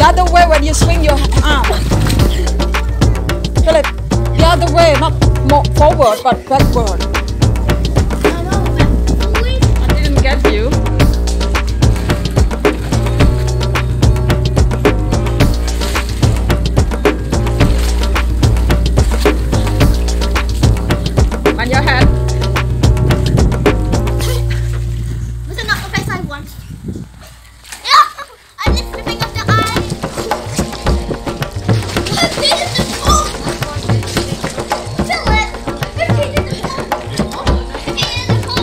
other way when you swing your arm. Philip, the other way, not more forward but backward. I didn't get you. On your head. Was it not the face I want? I'm just slipping off the eye. This is the ball. Philip, repeat the ball. Repeat the ball.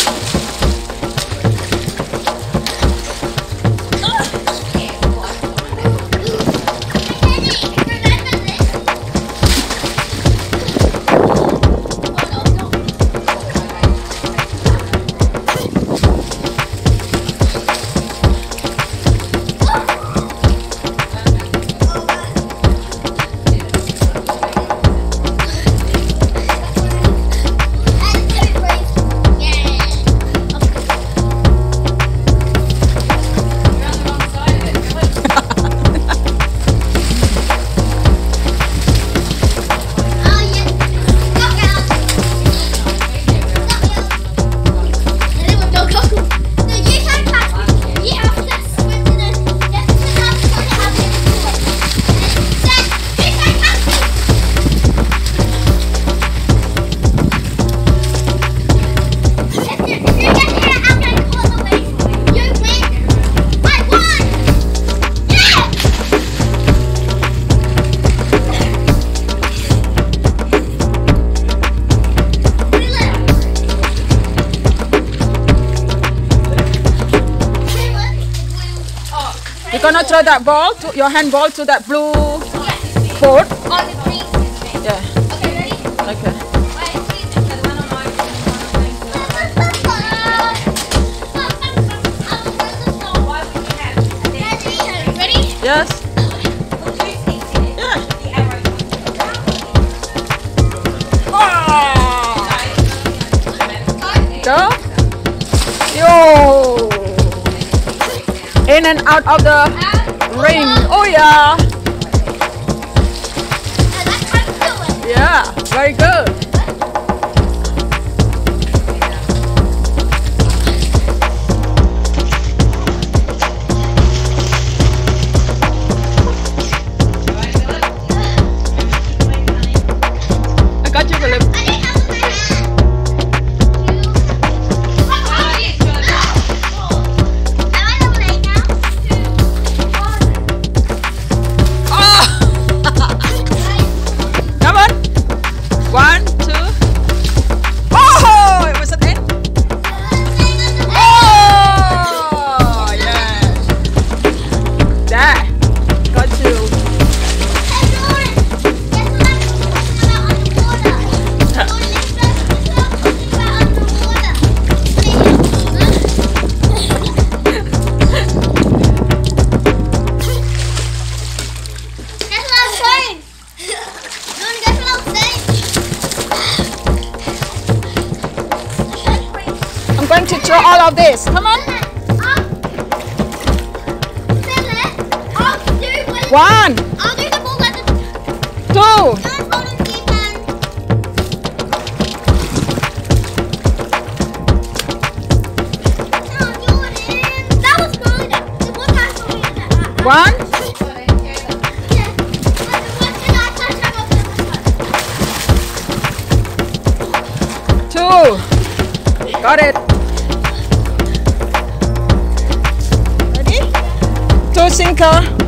You're gonna throw that ball, your handball to that blue board? On the green. Yeah. Okay, ready? Okay. Ready? Yes. Go. Yo. In and out of the ring. Oh yeah. Yeah. Very good. I got you, Philip. One, two. Oh, it was an end. Oh, yeah. There. Got you. I'm going to throw all of this. Come on. One. I'll do the ball at the Two. That was good. The ball passed over here. One. Two. Got it. Ready? Two sinker.